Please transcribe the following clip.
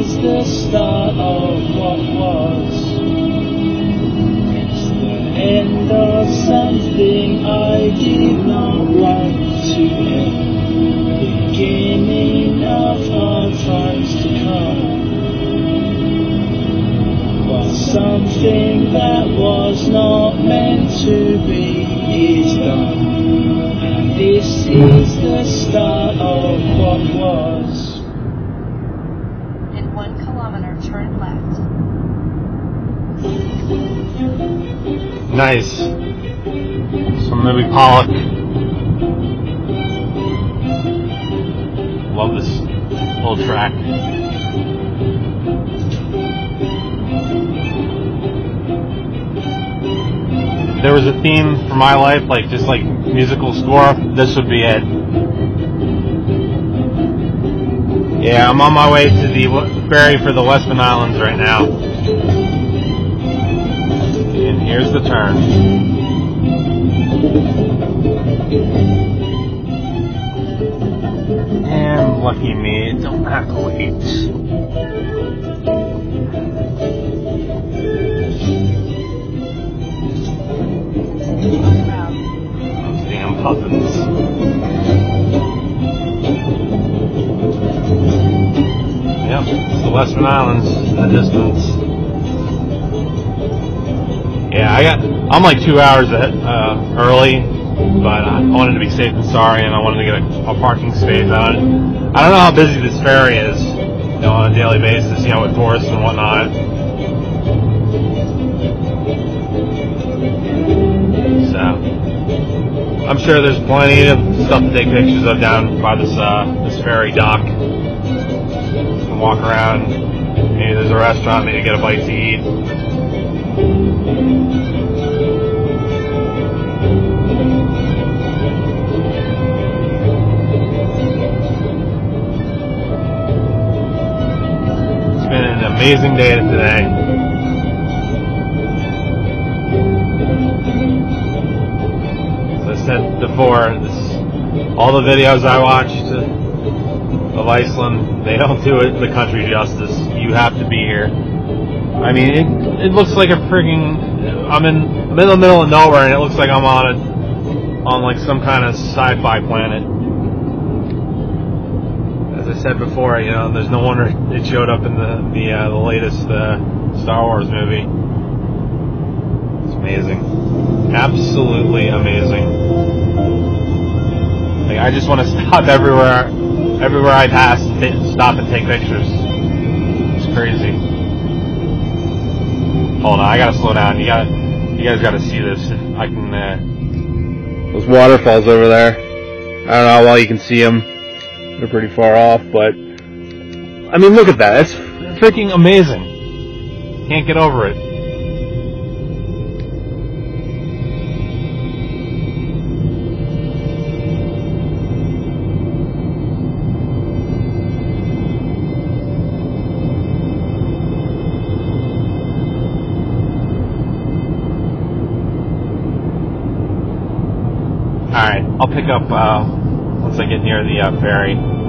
is the start of what was. It's the end of something I did not want to end. Beginning of hard times to come. While something that was not meant to be is done. And this is the start of what was. In 1 kilometer, turn left. Nice. Some movie Pollock. Love this little track. If there was a theme for my life, like just like musical score, this would be it. Yeah, I'm on my way to the ferry for the Westman Islands right now. And here's the turn. And lucky me, don't have to wait. Those damn puffins. Yep, it's the Westman Islands in the distance. Yeah, I'm like 2 hours early, but I wanted to be safe and sorry, and I wanted to get a parking space. I don't know how busy this ferry is, on a daily basis, with tourists and whatnot. So, I'm sure there's plenty of stuff to take pictures of down by this ferry dock. You can walk around. Maybe there's a restaurant, maybe get a bite to eat. It's been an amazing day today. As I said before, all the videos I watched of Iceland, they don't do it the country justice. You have to be here. I mean, it looks like I'm in the middle of nowhere, and it looks like I'm on like some kind of sci-fi planet. As I said before, there's no wonder it showed up in the latest Star Wars movie. It's amazing, absolutely amazing. Like, I just want to stop everywhere I pass and stop and take pictures. It's crazy. Hold on, I gotta slow down. You guys gotta see this. I can. Those waterfalls over there. I don't know how well you can see them. They're pretty far off, but I mean, look at that. It's freaking amazing. Can't get over it. Alright, I'll pick up once I get near the ferry.